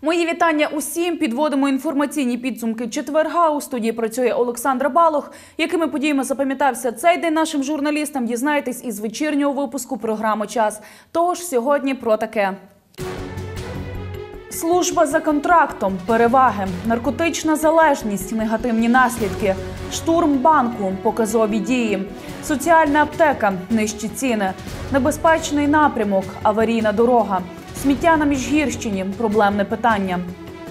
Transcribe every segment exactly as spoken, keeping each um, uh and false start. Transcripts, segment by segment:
Мої вітання усім. Підводимо інформаційні підсумки четверга. У студії працює Олександра Балох. Якими подіями запам'ятався цей день нашим журналістам, дізнаєтесь із вечірнього випуску програми «Час». Тож сьогодні про таке. Служба за контрактом, переваги, наркотична залежність, негативні наслідки, штурм банку, показові дії, соціальна аптека, нижчі ціни, небезпечний напрямок, аварійна дорога, сміття на Міжгірщині, проблемне питання.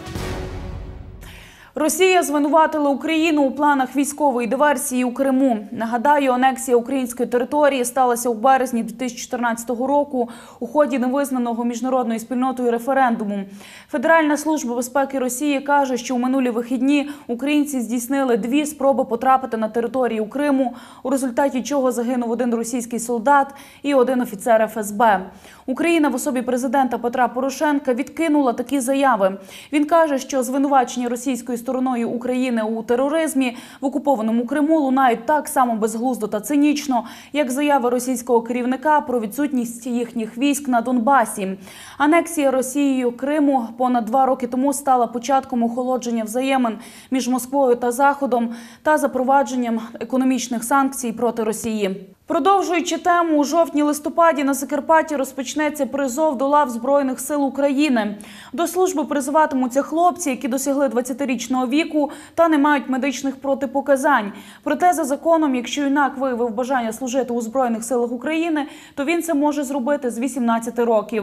Росія звинуватила Україну у планах військової диверсії у Криму. Нагадаю, анексія української території сталася у березні дві тисячі чотирнадцятого року у ході невизнаного міжнародною спільнотою референдуму. Федеральна служба безпеки Росії каже, що у минулі вихідні українці здійснили дві спроби потрапити на територію Криму, у результаті чого загинув один російський солдат і один офіцер еф ес бе. Україна в особі президента Петра Порошенка відкинула такі заяви. Він каже, що звинувачення російської стороною України у тероризмі в окупованому Криму лунають так само безглуздо та цинічно, як заяви російського керівника про відсутність їхніх військ на Донбасі. Анексія Росією Криму понад два роки тому стала початком охолодження взаємин між Москвою та Заходом та запровадженням економічних санкцій проти Росії. Продовжуючи тему, у жовтні-листопаді на Закарпатті розпочнеться призов до лав Збройних сил України. До служби призиватимуться хлопці, які досягли двадцятирічного віку та не мають медичних протипоказань. Проте за законом, якщо юнак виявив бажання служити у Збройних силах України, то він це може зробити з вісімнадцяти років.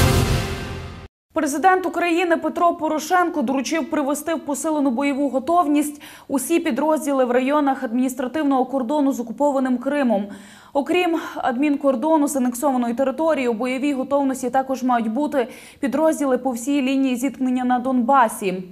Президент України Петро Порошенко доручив привести в посилену бойову готовність усі підрозділи в районах адміністративного кордону з окупованим Кримом. Окрім адмінкордону з анексованої території, у бойовій готовності також мають бути підрозділи по всій лінії зіткнення на Донбасі.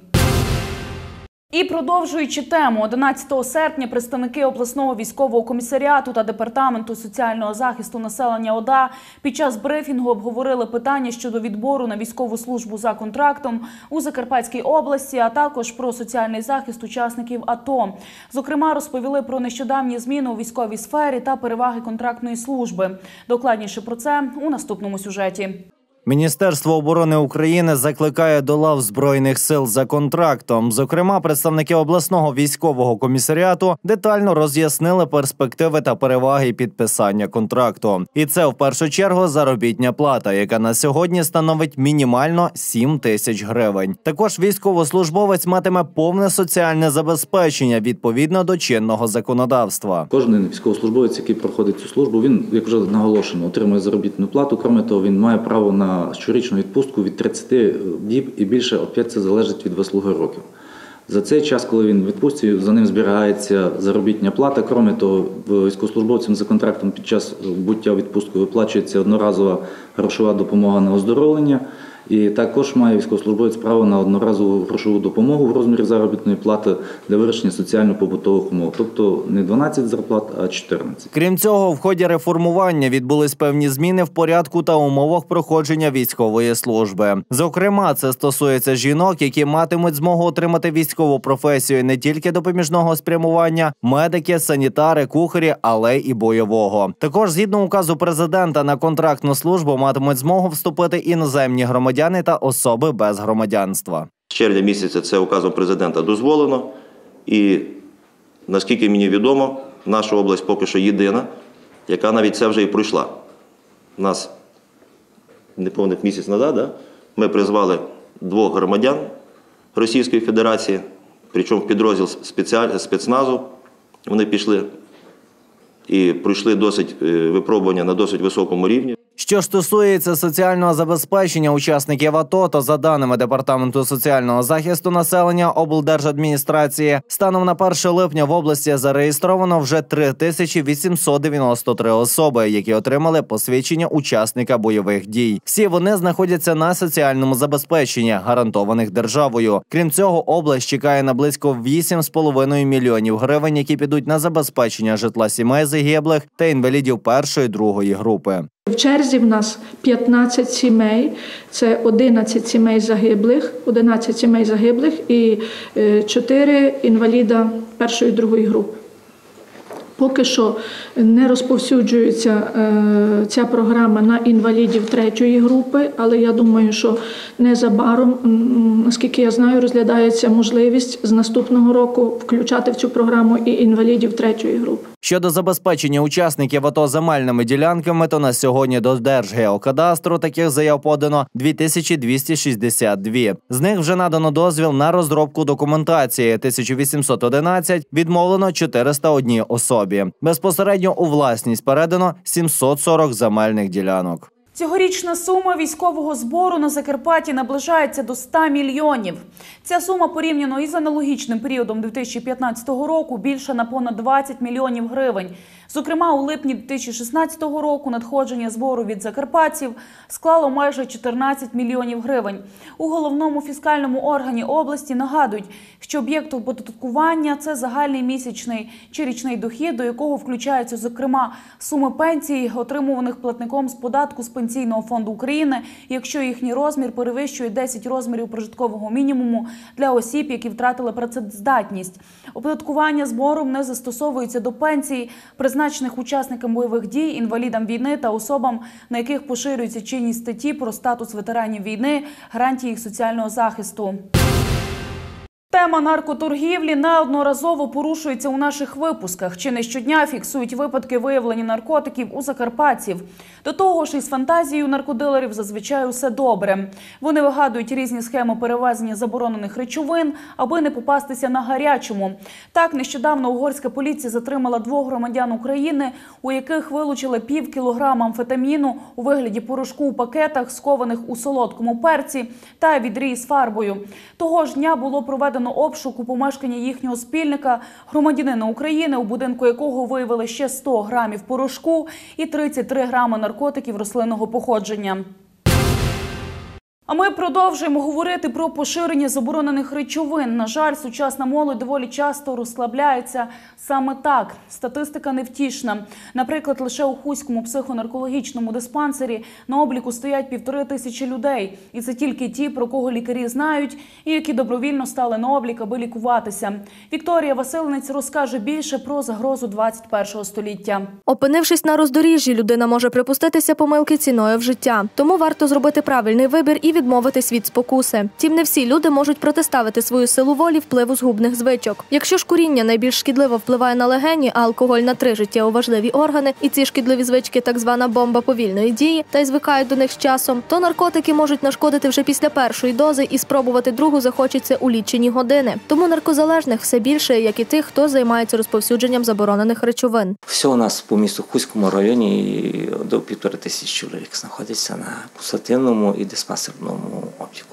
І продовжуючи тему, одинадцятого серпня представники обласного військового комісаріату та департаменту соціального захисту населення ОДА під час брифінгу обговорили питання щодо відбору на військову службу за контрактом у Закарпатській області, а також про соціальний захист учасників АТО. Зокрема, розповіли про нещодавні зміни у військовій сфері та переваги контрактної служби. Докладніше про це у наступному сюжеті. Міністерство оборони України закликає до лав Збройних сил за контрактом. Зокрема, представники обласного військового комісаріату детально роз'яснили перспективи та переваги підписання контракту. І це в першу чергу заробітня плата, яка на сьогодні становить мінімально сім тисяч гривень. Також військовослужбовець матиме повне соціальне забезпечення відповідно до чинного законодавства. Кожен військовослужбовець, який проходить цю службу, він, як вже наголошено, отримує заробітну плату. Крім того, він має право на щорічну відпустку від тридцяти діб і більше, опять це залежить від вислуги років. За цей час, коли він в відпустці, за ним зберігається заробітня плата. Крім того, військовослужбовцям за контрактом під час буття відпустку виплачується одноразова грошова допомога на оздоровлення. І також має військовослужбовець право на одноразову грошову допомогу в розмірі заробітної плати для вирішення соціально-побутових умов. Тобто не дванадцять зарплат, а чотирнадцять. Крім цього, в ході реформування відбулись певні зміни в порядку та умовах проходження військової служби. Зокрема, це стосується жінок, які матимуть змогу отримати військову професію не тільки допоміжного спрямування, медики, санітари, кухарі, але і бойового. Також, згідно указу президента, на контрактну службу матимуть змогу вступити іноземні громадяни та особи без громадянства. З червня місяця це указом президента дозволено. І, наскільки мені відомо, наша область поки що єдина, яка навіть це вже і пройшла. У нас неповних місяць назад да, ми призвали двох громадян Російської Федерації, причому в підрозділ спецназу. Вони пішли і пройшли досить випробування на досить високому рівні. Що ж стосується соціального забезпечення учасників АТО, то за даними Департаменту соціального захисту населення облдержадміністрації, станом на перше липня в області зареєстровано вже три тисячі вісімсот дев'яносто три особи, які отримали посвідчення учасника бойових дій. Всі вони знаходяться на соціальному забезпеченні, гарантованих державою. Крім цього, область чекає на близько вісім з половиною мільйонів гривень, які підуть на забезпечення житла сімей загиблих та інвалідів першої, другої групи. В черзі в нас п'ятнадцять сімей, це одинадцять сімей загиблих, одинадцять сімей загиблих і чотири інваліда першої, другої групи. Поки що не розповсюджується е, ця програма на інвалідів третьої групи, але я думаю, що незабаром, м, наскільки я знаю, розглядається можливість з наступного року включати в цю програму і інвалідів третьої групи. Щодо забезпечення учасників АТО земельними ділянками, то на сьогодні до Держгеокадастру таких заяв подано дві тисячі двісті шістдесят дві. З них вже надано дозвіл на розробку документації – тисяча вісімсот одинадцять, відмовлено чотириста одній особі. Безпосередньо у власність передано сімсот сорок земельних ділянок. Цьогорічна сума військового збору на Закарпатті наближається до ста мільйонів. Ця сума порівняно із аналогічним періодом дві тисячі п'ятнадцятого року більша на понад двадцять мільйонів гривень. Зокрема, у липні дві тисячі шістнадцятого року надходження збору від закарпатців склало майже чотирнадцять мільйонів гривень. У головному фіскальному органі області нагадують, що об'єкт оподаткування – це загальний місячний чи річний дохід, до якого включаються, зокрема, суми пенсій, отримуваних платником з податку з Пенсійного фонду України, якщо їхній розмір перевищує десять розмірів прожиткового мінімуму для осіб, які втратили працездатність. Оподаткування збором не застосовується до пенсій, призначених учасникам бойових дій, інвалідам війни та особам, на яких поширюється чинність статті про статус ветеранів війни, гарантії їх соціального захисту. Тема наркоторгівлі неодноразово порушується у наших випусках. Чи не щодня фіксують випадки виявлення наркотиків у закарпатців. До того ж, із фантазією наркодилерів зазвичай усе добре. Вони вигадують різні схеми перевезення заборонених речовин, аби не попастися на гарячому. Так, нещодавно угорська поліція затримала двох громадян України, у яких вилучили пів кілограма амфетаміну у вигляді порошку у пакетах, скованих у солодкому перці, та відрій з фарбою. Того ж дня було проведено обшук у помешканні їхнього спільника, громадянина України, у будинку якого виявили ще сто грамів порошку і тридцять три грами наркотиків рослинного походження. А ми продовжуємо говорити про поширення заборонених речовин. На жаль, сучасна молодь доволі часто розслабляється саме так. Статистика невтішна. Наприклад, лише у Хуському психонаркологічному диспансері на обліку стоять півтори тисячі людей. І це тільки ті, про кого лікарі знають і які добровільно стали на облік, аби лікуватися. Вікторія Василинець розкаже більше про загрозу двадцять першого століття. Опинившись на роздоріжжі, людина може припуститися помилки ціною в життя. Тому варто зробити правильний вибір і відмовитись від спокуси. Втім, не всі люди можуть протиставити свою силу волі впливу згубних звичок. Якщо ж куріння найбільш шкідливо впливає на легені, а алкоголь на три життєво важливі органи, і ці шкідливі звички – так звана бомба повільної дії, та й звикають до них з часом, то наркотики можуть нашкодити вже після першої дози і спробувати другу захочеться у лічені години. Тому наркозалежних все більше, як і тих, хто займається розповсюдженням заборонених речовин. Всього у нас по місту Хуському районі до півтори тисячі чоловік знаходиться на пусатинному і диспансерному обліку.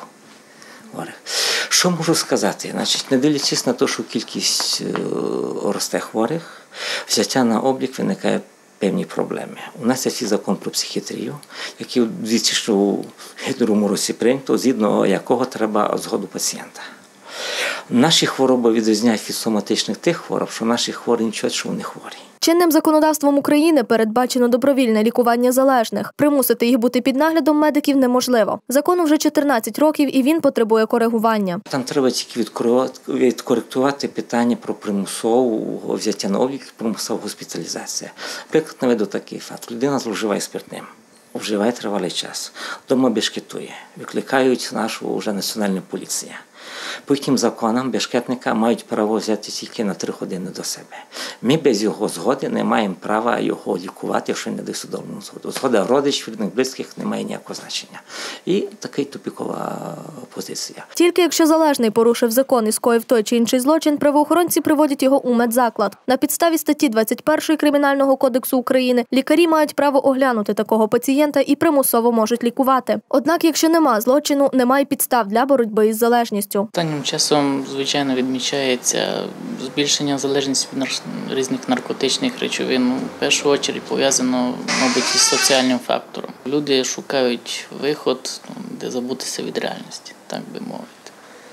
Що можу сказати? Значить, не дивлячись на те, що кількість росте хворих, взяття на облік виникає певні проблеми. У нас є свій закон про психіатрію, який у дві тисячі другому році прийнято, згідно якого треба згоду пацієнта. Наші хвороби відрізняють від соматичних тих хвороб, що наші хворі нічого, що вони хворі. Чинним законодавством України передбачено добровільне лікування залежних. Примусити їх бути під наглядом медиків неможливо. Закону вже чотирнадцять років і він потребує коригування. Там треба тільки відкоректувати питання про примусову взяття на облік, примусову госпіталізацію. Приклад наведу такий факт. Людина зловживає спиртним. Вживає тривалий час. Дома бешкетує. Викликають нашу вже національну поліцію. По яким законам бешкетника мають право взяти тільки на три години до себе. Ми без його згоди не маємо права його лікувати, якщо не дасть судовну згоду. Згода родичів, рідних, близьких не має ніякого значення. І така тупікова позиція. Тільки якщо залежний порушив закон і скоїв той чи інший злочин, правоохоронці приводять його у медзаклад. На підставі статті двадцять першої Кримінального кодексу України лікарі мають право оглянути такого пацієнта і примусово можуть лікувати. Однак, якщо нема злочину, немає підстав для боротьби із залежністю. Останнім часом, звичайно, відмічається збільшення залежності від різних наркотичних речовин. В першу чергу пов'язано, мабуть, із соціальним фактором. Люди шукають виход, де забутися від реальності, так би мовити.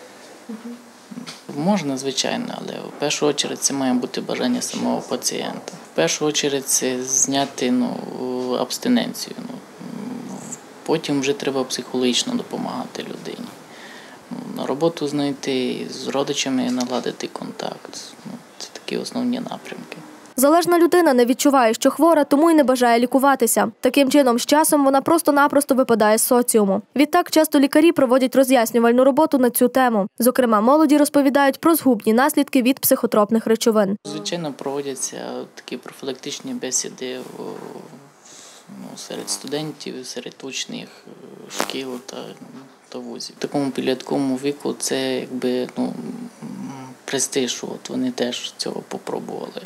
Можна, звичайно, але в першу чергу це має бути бажання самого пацієнта. В першу чергу це зняти ну, абстиненцію. Ну, потім вже треба психологічно допомагати людині. На роботу знайти, з родичами наладити контакт. Ну, це такі основні напрямки. Залежна людина не відчуває, що хвора, тому й не бажає лікуватися. Таким чином, з часом вона просто-напросто випадає з соціуму. Відтак, часто лікарі проводять роз'яснювальну роботу на цю тему. Зокрема, молоді розповідають про згубні наслідки від психотропних речовин. Звичайно, проводяться такі профілактичні бесіди в, ну, серед студентів, серед учнів шкіл та, та вузів. В такому підлітковому віку це якби ну, престиж, от вони теж цього попробували.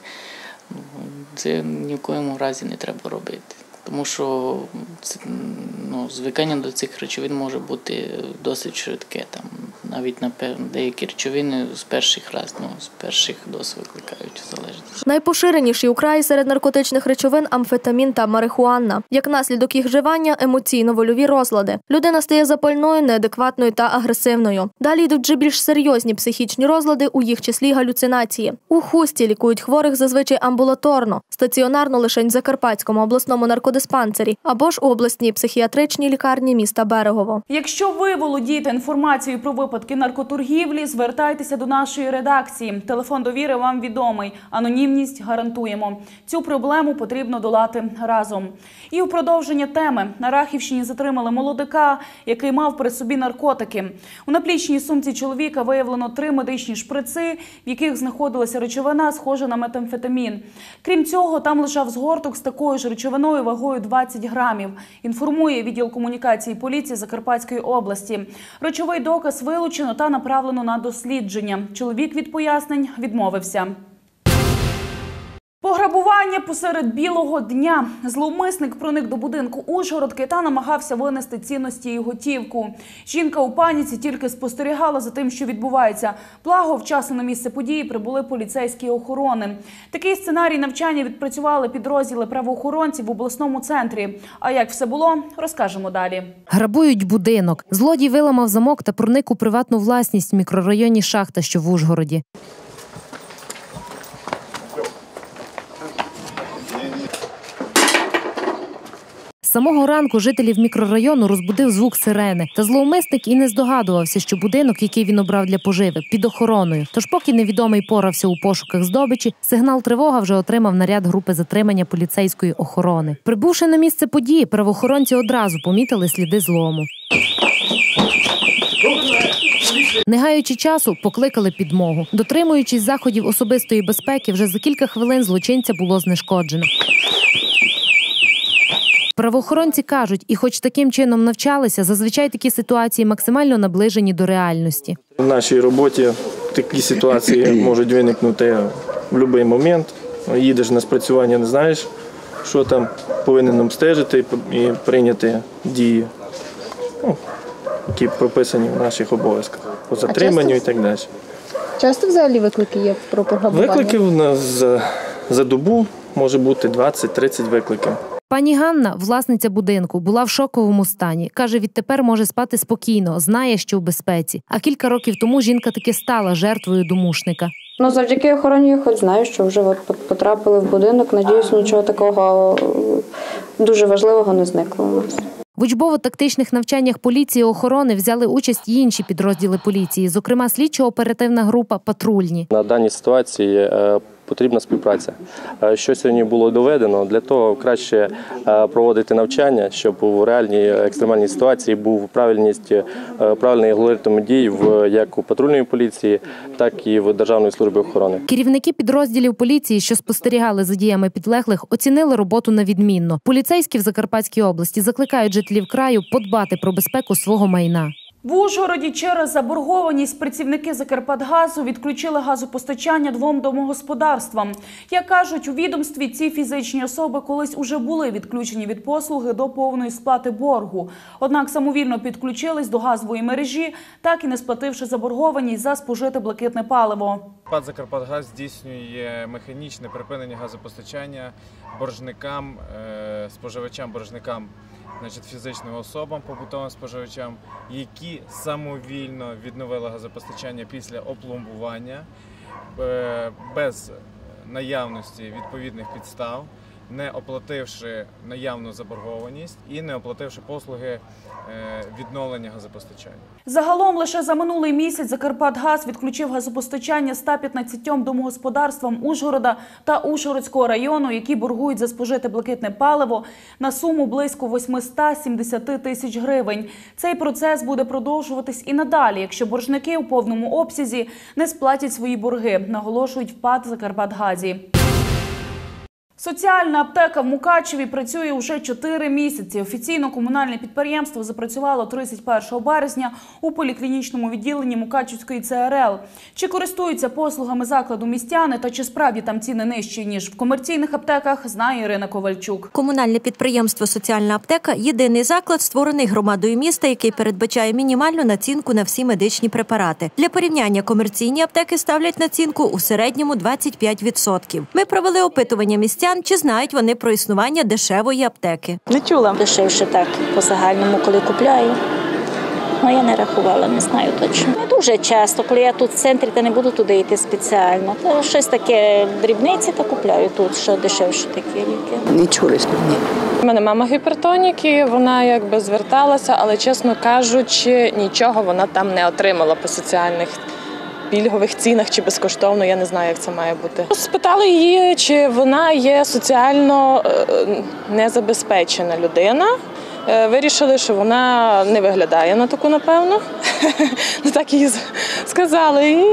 Це ні в коєму разі не треба робити. Тому що ну, звикання до цих речовин може бути досить швидке. Там, навіть на деякі речовини з перших раз, ну, з перших доз викликають залежність. Найпоширеніші у краї серед наркотичних речовин – амфетамін та марихуана. Як наслідок їх вживання – емоційно-вольові розлади. Людина стає запальною, неадекватною та агресивною. Далі йдуть вже більш серйозні психічні розлади, у їх числі галюцинації. У Хусті лікують хворих зазвичай амбулаторно, стаціонарно лише в Закарпатському обласному наркодиспансері або ж у обласній психіатричній лікарні міста Берегово. Якщо ви володієте інформацією про випадки наркоторгівлі, звертайтеся до нашої редакції. Телефон довіри вам відомий. Анонімність гарантуємо. Цю проблему потрібно долати разом. І у продовження теми. На Рахівщині затримали молодика, який мав при собі наркотики. У наплічній сумці чоловіка виявлено три медичні шприци, в яких знаходилася речовина, схожа на метамфетамін. Крім цього, там лежав згорток з такою ж речовиною вагою двадцять грамів. Інформує відділ комунікації поліції Закарпатської області. Речовий доказ вилучено та направлено на дослідження. Чоловік від пояснень відмовився. Пограбування посеред білого дня. Зловмисник проник до будинку Ужгородки та намагався винести цінності і готівку. Жінка у паніці тільки спостерігала за тим, що відбувається. Благо, вчасно на місце події прибули поліцейські охорони. Такий сценарій навчання відпрацювали підрозділи правоохоронців в обласному центрі. А як все було, розкажемо далі. Грабують будинок. Злодій виламав замок та проник у приватну власність в мікрорайоні Шахта, що в Ужгороді. З самого ранку жителів мікрорайону розбудив звук сирени. Та зловмисник і не здогадувався, що будинок, який він обрав для поживи, під охороною. Тож поки невідомий порався у пошуках здобичі, сигнал тривога вже отримав наряд групи затримання поліцейської охорони. Прибувши на місце події, правоохоронці одразу помітили сліди злому. Не гаючи часу, покликали підмогу. Дотримуючись заходів особистої безпеки, вже за кілька хвилин злочинця було знешкоджено. Правоохоронці кажуть, і хоч таким чином навчалися, зазвичай такі ситуації максимально наближені до реальності. В нашій роботі такі ситуації можуть виникнути в будь-який момент. Їдеш на спрацювання, не знаєш, що там, повинен обстежити і прийняти дії, ну, які прописані в наших обов'язках, по затриманню і так далі. Часто взагалі виклики є про пограбування? Викликів у нас за, за добу може бути двадцять-тридцять викликів. Пані Ганна, власниця будинку, була в шоковому стані. Каже, відтепер може спати спокійно, знає, що в безпеці. А кілька років тому жінка таки стала жертвою домушника. Ну, завдяки охороні я хоч знаю, що вже от потрапили в будинок. Надіюсь, нічого такого дуже важливого не зникло у нас. В учбово-тактичних навчаннях поліції і охорони взяли участь й інші підрозділи поліції, зокрема слідчо-оперативна група «Патрульні». На даній ситуації потрібна співпраця. Що сьогодні було доведено, для того краще проводити навчання, щоб у реальній екстремальній ситуації був правильність, правильний алгоритм дій в як у патрульної поліції, так і в Державної служби охорони. Керівники підрозділів поліції, що спостерігали за діями підлеглих, оцінили роботу на відмінно. Поліцейські в Закарпатській області закликають жителів краю подбати про безпеку свого майна. В Ужгороді через заборгованість працівники Закарпатгазу відключили газопостачання двом домогосподарствам. Як кажуть, у відомстві ці фізичні особи колись уже були відключені від послуги до повної сплати боргу. Однак самовільно підключились до газової мережі, так і не сплативши заборгованість за спожите блакитне паливо. ПАТ «Закарпатгаз» здійснює механічне припинення газопостачання боржникам, споживачам-боржникам, значить, фізичним особам, побутовим споживачам, які самовільно відновили газопостачання після опломбування без наявності відповідних підстав. не оплативши наявну заборгованість і не оплативши послуги відновлення газопостачання. Загалом лише за минулий місяць Закарпатгаз відключив газопостачання ста п'ятнадцятьом домогосподарствам Ужгорода та Ужгородського району, які боргують за спожите блакитне паливо на суму близько восьмисот сімдесят тисяч гривень. Цей процес буде продовжуватись і надалі, якщо боржники у повному обсязі не сплатять свої борги, наголошують в ПАТ «Закарпатгазі». Соціальна аптека в Мукачеві працює уже чотири місяці. Офіційно комунальне підприємство запрацювало тридцять першого березня у поліклінічному відділенні Мукачівської Це Ер Ел. Чи користуються послугами закладу містяни та чи справді там ціни нижчі, ніж в комерційних аптеках, знає Ірина Ковальчук. Комунальне підприємство «Соціальна аптека» – єдиний заклад, створений громадою міста, який передбачає мінімальну націнку на всі медичні препарати. Для порівняння комерційні аптеки ставлять націнку у середньому двадцять п'ять відсотків. Ми провели опитування містян, чи знають вони про існування дешевої аптеки. Не чула. Дешевше так по загальному, коли купляю. Ну, я не рахувала, не знаю точно. Не дуже часто, коли я тут в центрі, то не буду туди йти спеціально. То щось таке дрібниці, то купляю тут, що дешевше такі ліки. Не чули, що ні. У мене мама гіпертоніки, вона якби зверталася, але, чесно кажучи, нічого вона там не отримала по соціальних пільгових цінах чи безкоштовно, я не знаю, як це має бути. Спитали її, чи вона є соціально незабезпечена людина. Вирішили, що вона не виглядає на таку, напевно. Так їй сказали. І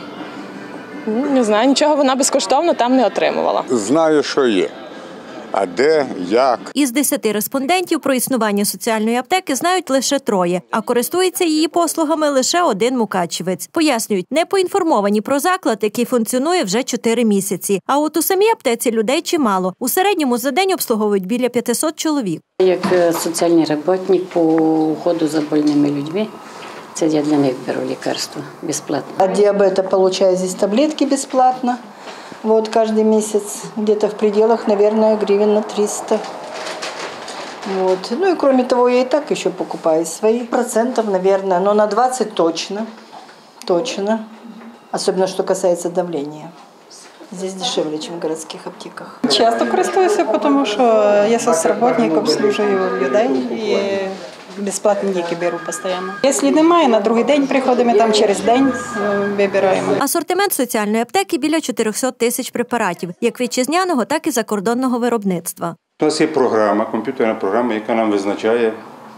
не знаю, нічого вона безкоштовно там не отримувала. Знаю, що є. А де, як? Із десяти респондентів про існування соціальної аптеки знають лише троє, а користується її послугами лише один мукачівець. Пояснюють, не поінформовані про заклад, який функціонує вже чотири місяці. А от у самій аптеці людей чимало. У середньому за день обслуговують біля п'ятисот чоловік. Як соціальний працівник по уходу за больними людьми, це я для них беру лікарство безплатно. От диабета получаю здесь таблетки бесплатно. Вот каждый месяц, где-то в пределах, наверное, гривен на триста. Вот. Ну и кроме того, я и так еще покупаю свои. Процентов, наверное, но на двадцать точно. Точно. Особенно, что касается давления. Здесь дешевле, чем в городских аптеках. Часто користуюся, тому що я соцработник, обслужую людей і безплатні ліки беру постійно. Якщо немає, на другий день приходимо, там через день вибираємо. Асортимент соціальної аптеки біля чотирьохсот тисяч препаратів, як вітчизняного, так і закордонного виробництва. У нас є програма, комп'ютерна програма, яка нам визначає,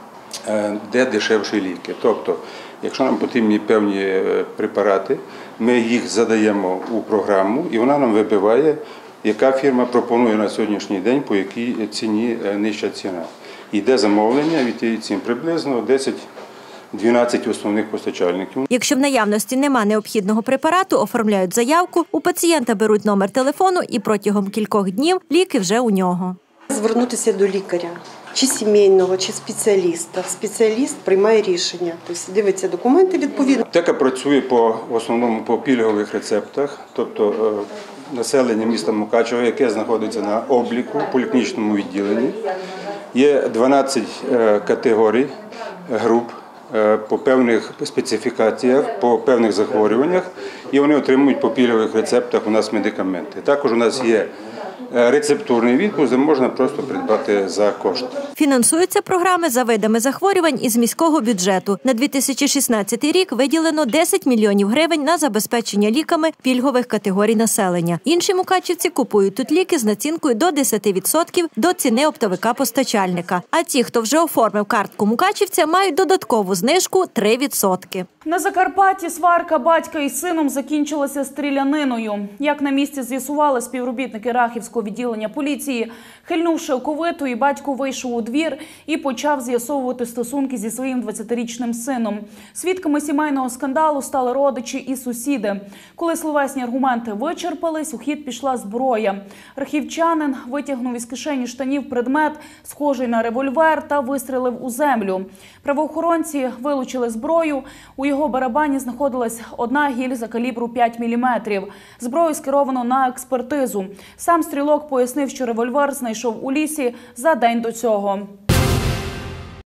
де дешевші ліки. Тобто, якщо нам потрібні певні препарати, ми їх задаємо у програму і вона нам вибиває, яка фірма пропонує на сьогоднішній день, по якій ціні нижча ціна. Йде замовлення від тієї ціни приблизно десять-дванадцять основних постачальників. Якщо в наявності нема необхідного препарату, оформляють заявку, у пацієнта беруть номер телефону і протягом кількох днів ліки вже у нього. Звернутися до лікаря, чи сімейного, чи спеціаліста. Спеціаліст приймає рішення, тобто дивиться документи відповідно. Аптека працює по, в основному по пільгових рецептах, тобто населення міста Мукачева, яке знаходиться на обліку в поліклінічному відділенні. Є дванадцять категорій груп по певних специфікаціях, по певних захворюваннях, і вони отримують по пільгових рецептах у нас медикаменти. Також у нас є рецептурний відпуск, де можна просто придбати за кошт. Фінансуються програми за видами захворювань із міського бюджету. На дві тисячі шістнадцятий рік виділено десять мільйонів гривень на забезпечення ліками пільгових категорій населення. Інші мукачівці купують тут ліки з націнкою до десять відсотків до ціни оптовика-постачальника. А ті, хто вже оформив картку мукачівця, мають додаткову знижку три відсотки. На Закарпатті сварка батька із сином закінчилася стріляниною. Як на місці з'ясували співробітники Рахівського відділення поліції, хильнувши оковитою, батько вийшов у двір і почав з'ясовувати стосунки зі своїм двадцятирічним сином. Свідками сімейного скандалу стали родичі і сусіди. Коли словесні аргументи вичерпались, у хід пішла зброя. Рахівчанин витягнув із кишені штанів предмет, схожий на револьвер, та вистрелив у землю. Правоохоронці вилучили зброю. У його барабані знаходилась одна гільза калібру п'ять міліметрів. Зброю скеровано на експертизу. Сам стрілок пояснив, що револьвер знайшов у лісі за день до цього.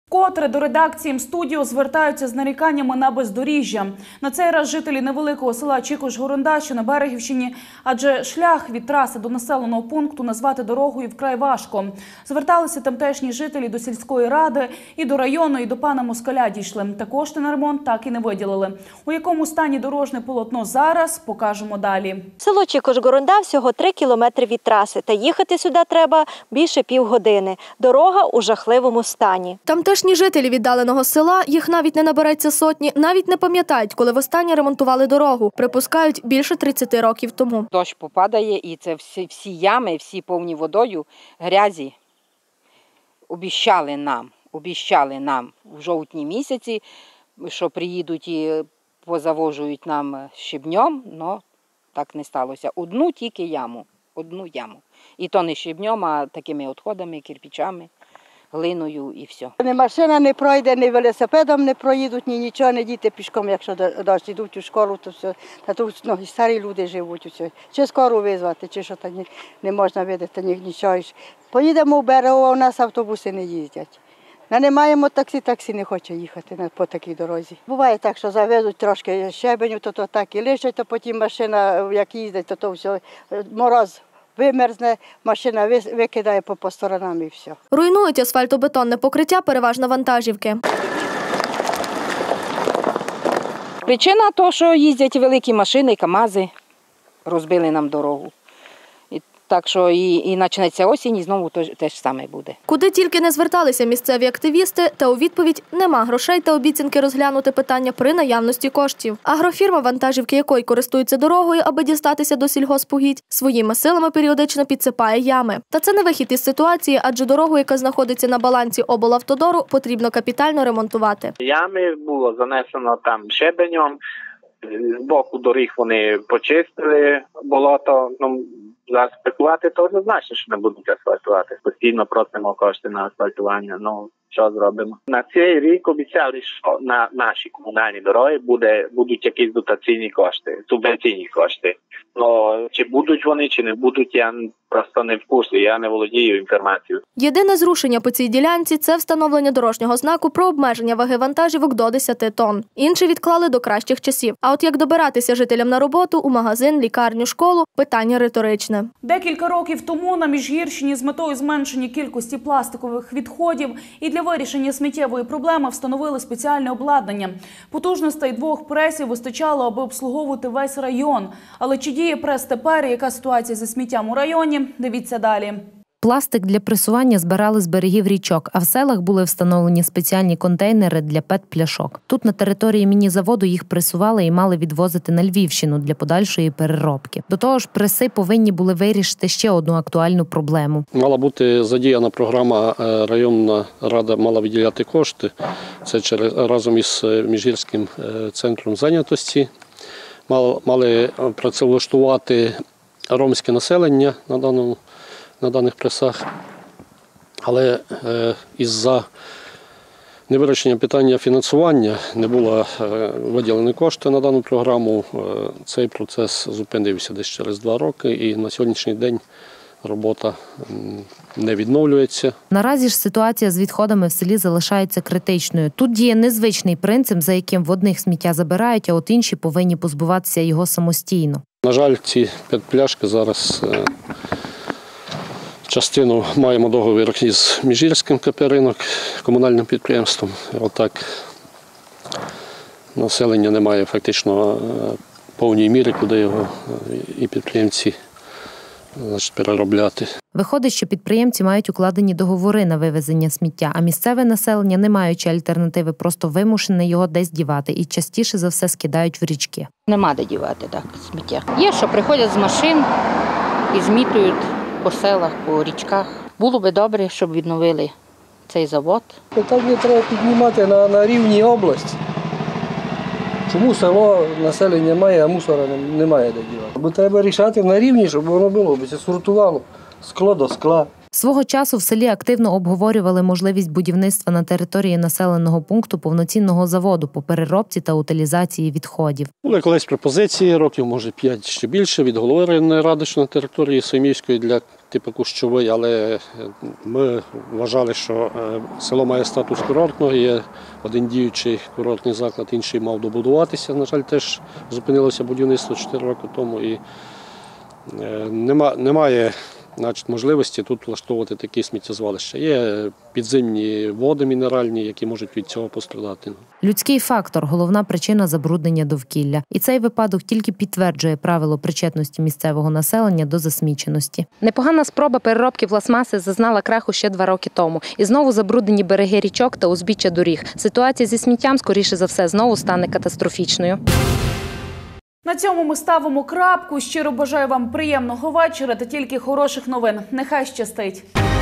Котре до редакції М-студіо звертаються з наріканнями на бездоріжжя. На цей раз жителі невеликого села Чікош-Горунда, що на Берегівщині, адже шлях від траси до населеного пункту назвати дорогою вкрай важко. Зверталися тамтешні жителі до сільської ради, і до району, і до пана Москаля дійшли. Та кошти на ремонт так і не виділили. У якому стані дорожне полотно зараз, покажемо далі. Село Чікош-Горунда всього три кілометри від траси, та їхати сюди треба більше півгодини. Дорога у жахливому стані. Тамтешні жителі віддаленого села, їх навіть не набереться сотні, навіть не пам'ятають, коли востаннє ремонтували дорогу. Припускають, більше тридцяти років тому. Дощ попадає і це всі, всі ями, всі повні водою, грязі. Обіщали нам, обіщали нам в жовтні місяці, що приїдуть і позавожують нам щебнем, але так не сталося. Одну тільки яму, одну яму. І то не щебнем, а такими відходами, кирпичами, глиною і все. Ні машина не пройде, ні велосипедом не проїдуть, ні нічого, не діти пішком, якщо дощ йдуть у школу, то все. Та тут ну, старі люди живуть. Усе. Чи скоро визвати, чи що так не, не можна видати, ні, нічого. Поїдемо в Берегово, у нас автобуси не їздять. Ми не маємо таксі, таксі не хоче їхати по такій дорозі. Буває так, що завезуть трошки щебеню, то, то так і лишать, то потім машина, як їздить, то, то все, мороз вимерзне, машина викидає по, по сторонам і все. Руйнують асфальтобетонне покриття переважно вантажівки. Причина того, що їздять великі машини, КАМАЗи, розбили нам дорогу. І, так що і, і почнеться осінь, і знову те, те ж саме буде. Куди тільки не зверталися місцеві активісти, та у відповідь нема грошей та обіцянки розглянути питання при наявності коштів. Агрофірма, вантажівки якої користуються дорогою, аби дістатися до сільгоспугідь, своїми силами періодично підсипає ями. Та це не вихід із ситуації, адже дорогу, яка знаходиться на балансі облавтодору, потрібно капітально ремонтувати. Ями було занесено там щебенем, з боку доріг вони почистили болото. Ну, заасфальтувати то однозначно, що не будуть асфальтувати. Постійно просимо кошти на асфальтування. Ну, що зробимо? На цей рік обіцяли, що на наші комунальні дороги буде, будуть якісь дотаційні кошти, субвенційні кошти. Ну, чи будуть вони, чи не будуть, я просто не в курсі, я не володію інформацією. Єдине зрушення по цій ділянці – це встановлення дорожнього знаку про обмеження ваги вантажівок до десяти тонн. Інші відклали до кращих часів. А от як добиратися жителям на роботу, у магазин, лікарню, школу – питання риторичне. Декілька років тому на Міжгірщині з метою зменшення кількості пластикових відходів і для вирішення сміттєвої проблеми встановили спеціальне обладнання. Потужностей двох пресів вистачало, аби обслуговувати весь район. Але чи діє прес тепер і яка ситуація зі сміттям у районі? Дивіться далі. Пластик для пресування збирали з берегів річок, а в селах були встановлені спеціальні контейнери для пет-пляшок. Тут на території міні-заводу їх пресували і мали відвозити на Львівщину для подальшої переробки. До того ж, преси повинні були вирішити ще одну актуальну проблему. Мала бути задіяна програма, районна рада мала виділяти кошти. Це через, разом із Міжгірським центром зайнятості. Мали працевлаштувати ромське населення на даному на даних пресах, але е, із-за невирішення питання фінансування не було е, виділені кошти на дану програму. Е, цей процес зупинився десь через два роки і на сьогоднішній день робота не відновлюється. Наразі ж ситуація з відходами в селі залишається критичною. Тут діє незвичний принцип, за яким в одних сміття забирають, а от інші повинні позбуватися його самостійно. На жаль, ці п'ять-пляшки зараз е, частину маємо договір із Міжгірським КП «Ринок», комунальним підприємством. Отак населення не має фактично повній мірі, куди його і підприємці значить, переробляти. Виходить, що підприємці мають укладені договори на вивезення сміття, а місцеве населення, не маючи альтернативи, просто вимушене його десь дівати і частіше за все скидають в річки. Нема де дівати так сміття. Є, що приходять з машин і змітують по селах, по річках. Було би добре, щоб відновили цей завод. Питання треба піднімати на, на рівні області. Чому село населення має, а мусора немає де дівати? Бо треба рішати на рівні, щоб воно було, бо це сортувало скло до скла. Свого часу в селі активно обговорювали можливість будівництва на території населеного пункту повноцінного заводу по переробці та утилізації відходів. Були колись пропозиції, років, може, п'ять ще більше, від голови районної ради, що на території Соймівської для типу Кущової, але ми вважали, що село має статус курортного, є один діючий курортний заклад, інший мав добудуватися. На жаль, теж зупинилося будівництво чотири роки тому і нема, немає значить, можливості тут влаштовувати такі сміттєзвалища. Є підземні води мінеральні, які можуть від цього пострадати. Людський фактор – головна причина забруднення довкілля. І цей випадок тільки підтверджує правило причетності місцевого населення до засміченості. Непогана спроба переробки пластмаси зазнала краху ще два роки тому. І знову забруднені береги річок та узбіччя доріг. Ситуація зі сміттям, скоріше за все, знову стане катастрофічною. На цьому ми ставимо крапку. Щиро бажаю вам приємного вечора та тільки хороших новин. Нехай щастить!